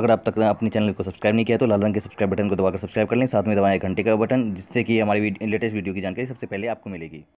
अगर आप तक अपने चैनल को सब्सक्राइब नहीं किया तो लाल रंग के सब्सक्राइब बटन को दबाकर सब्सक्राइब कर लें, साथ में दबाएं घंटे का बटन, जिससे कि हमारी लेटेस्ट वीडियो की जानकारी सबसे पहले आपको मिलेगी।